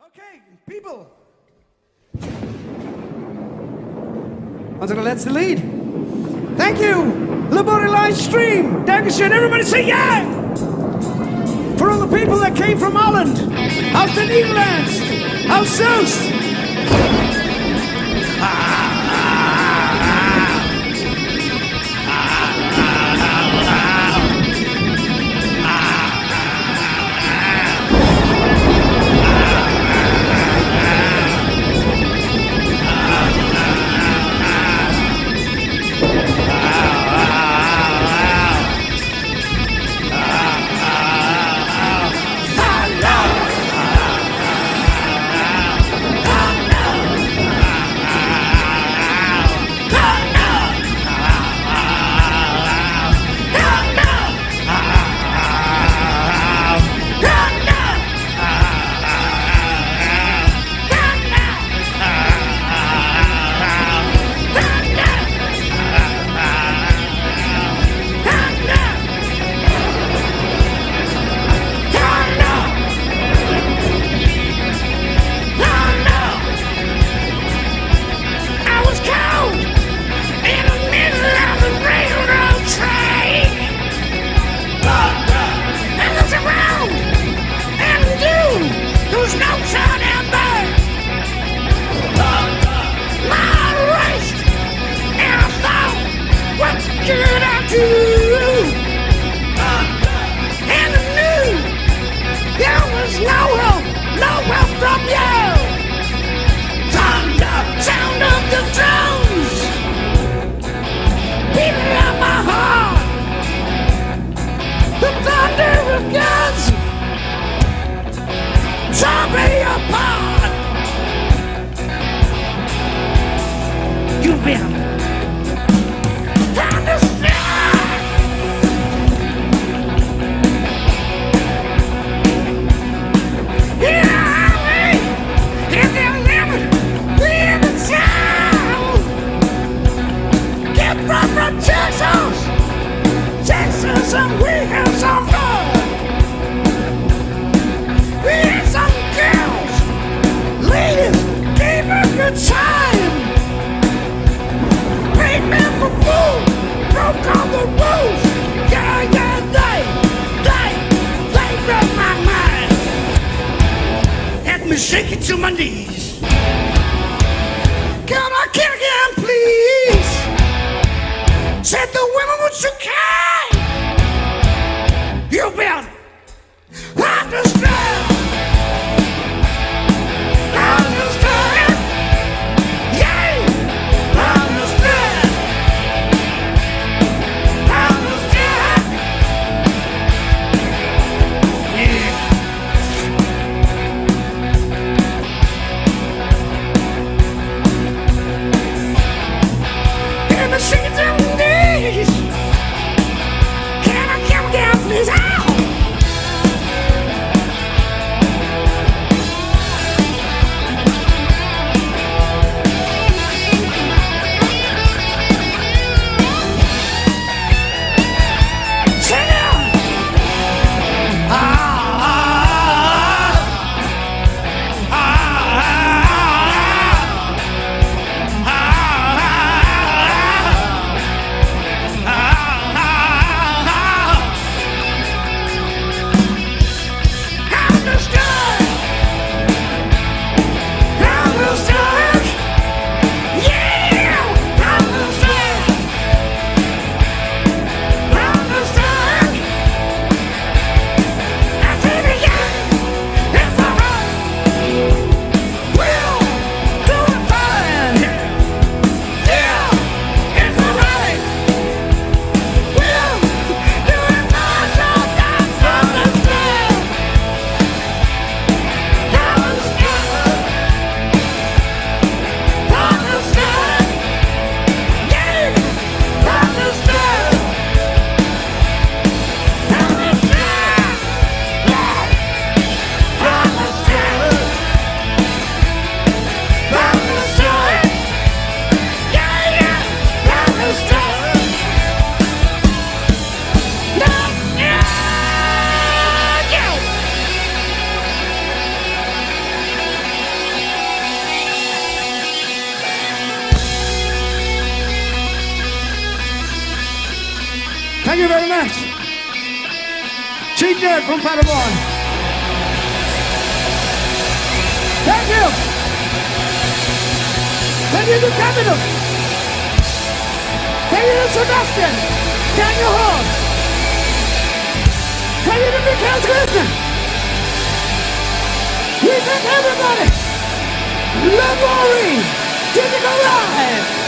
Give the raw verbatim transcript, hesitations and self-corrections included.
Okay, people. Onto the letzte Lied. Thank you. Labori live stream. Dankeschön. Everybody say yeah. For all the people that came from Holland, aus den Netherlands, aus Zeus. Shake it to my knees. Can I kill again, please? Said the women would you care. You've been understand. Understand. Yeah. Understand. Understand. Yeah. Shake it to my knees. Sweet Dirt from Paderborn. Thank you. Thank you to Capital. Thank you to Sebastian. Daniel Hall. Thank you to Mikhail Grisman. We thank everybody. Love Maureen. Digital Live.